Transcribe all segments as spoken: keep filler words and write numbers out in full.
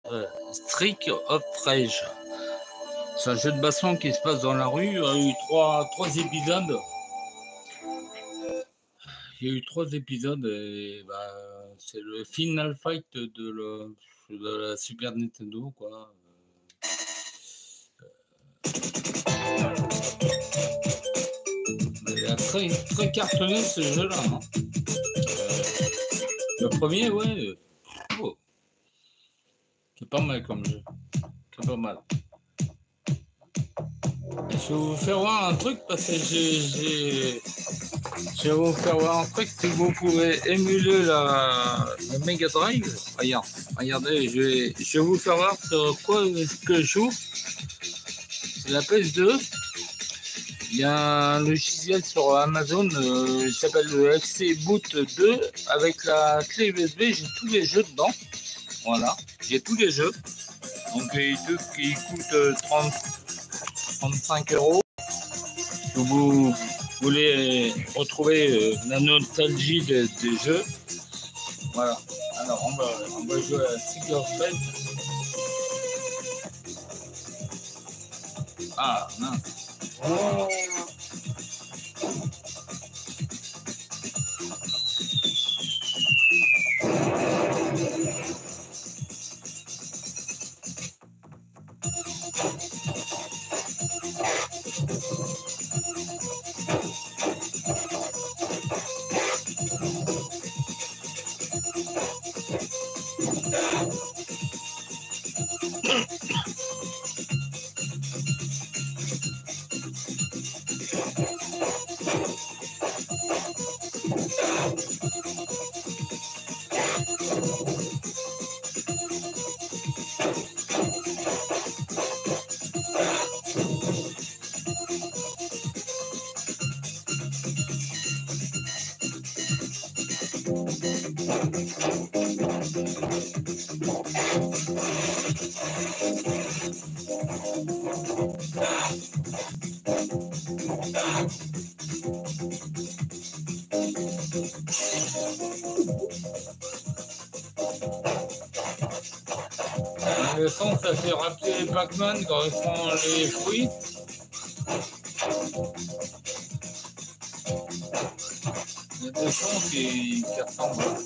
euh, Streak of Rage. C'est un jeu de baston qui se passe dans la rue. Il y a eu trois, trois épisodes. Il y a eu trois épisodes et bah, c'est le Final Fight de, le, de la Super Nintendo, quoi. Il a très, très cartonné ce jeu-là. Hein. Euh, le premier, ouais. Oh, c'est pas mal comme jeu. C'est pas mal. Je vais vous faire voir un truc parce que j'ai, j'ai... je vais vous faire voir un truc. Si vous pouvez émuler la, la Mega Drive, regarde, regardez, je vais, je vais vous faire voir sur quoi que je joue. C'est la P S deux. Il y a un logiciel sur Amazon, euh, il s'appelle le F C Boot deux. Avec la clé U S B, j'ai tous les jeux dedans. Voilà, j'ai tous les jeux. Donc les deux qui coûtent trente, trente-cinq euros. Si vous voulez retrouver euh, la nostalgie des, des jeux, voilà. Alors on va, on va jouer à Secret Belt. Ah mince. Oh. Le son, ça fait rappeler Pac-Man quand ils font les fruits. Il y a des sons qui, qui ressemblent.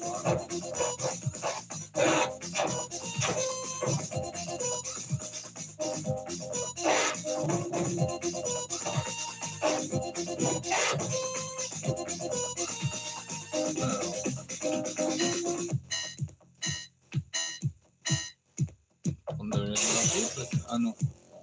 Ah non.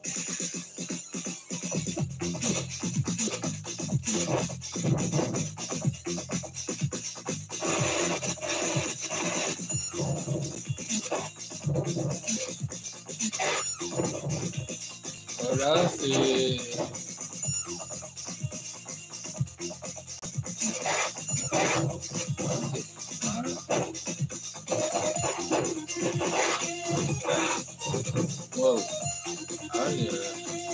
Voilà, c'est... Wow. Ah, et, euh...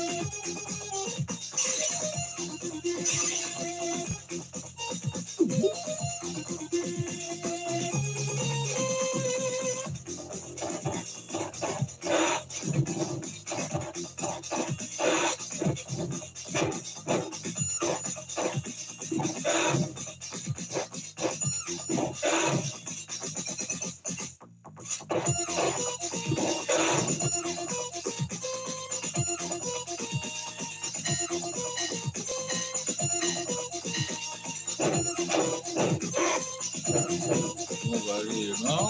Bon, bah, lui, il est mort.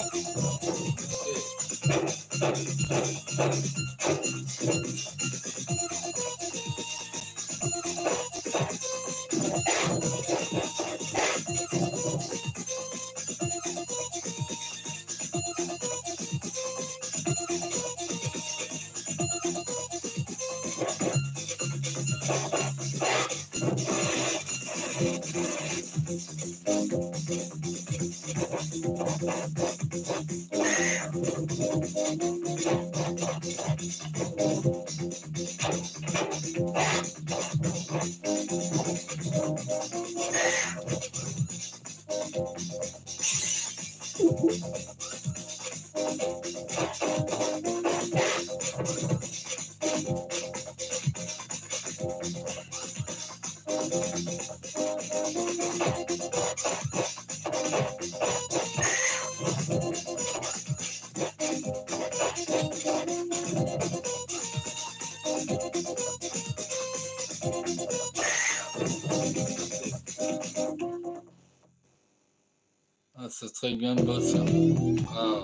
serait bien de bosser. Ah,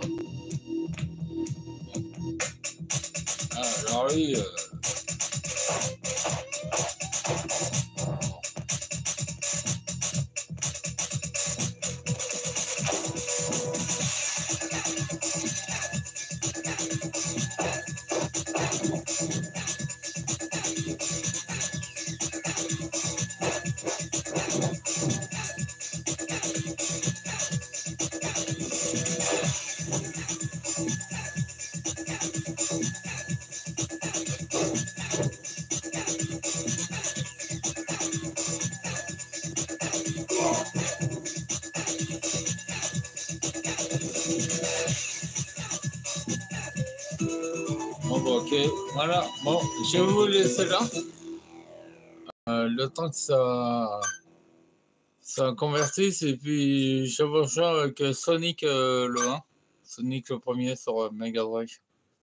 ah alors lui. Euh... Bon, bah, ok, voilà. Bon, je vais vous laisser là. Euh, le temps que ça, ça convertisse et puis je vous rejoins avec Sonic euh, le un. Sonic le premier sur euh, Mega Drive.